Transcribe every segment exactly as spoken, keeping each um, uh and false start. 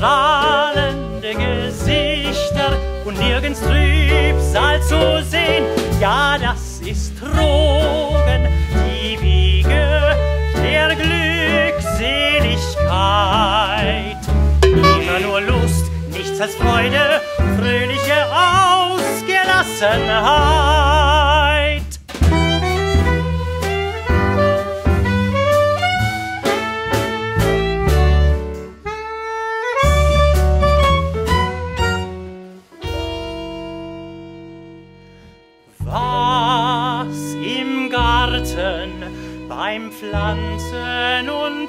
strahlende Gesichter und nirgends Trübsal zu sehen. Ja, das ist Trogen, die Wiege der Glückseligkeit. Immer nur Lust, nichts als Freude, fröhliche Ausgelassenheit. Was im Garten beim Pflanzen und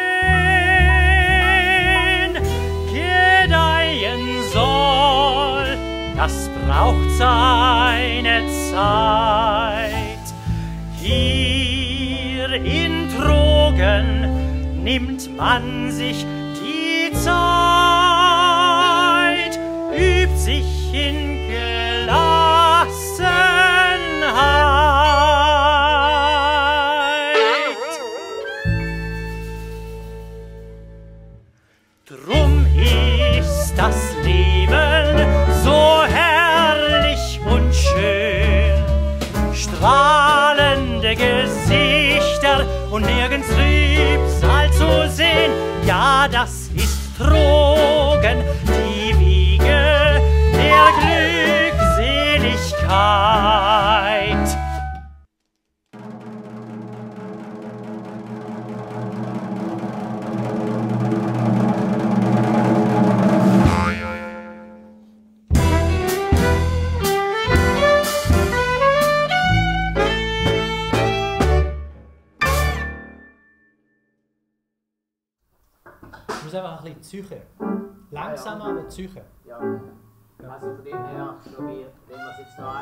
Säen gedeihen soll, das braucht seine Zeit. Hier in Trogen nimmt man sich die Zeit, übt sich in Gelassenheit. Drum ist das Leben so herrlich und schön, strahlende Gesichter und nirgends Trübsal zu sehen. Ja, das ist Trogen, die Wiege der Glückseligkeit. Ich muss einfach ein bisschen züchen. Langsam, aber züchen. Ja. Also von dem her, so wie wenn wir es jetzt da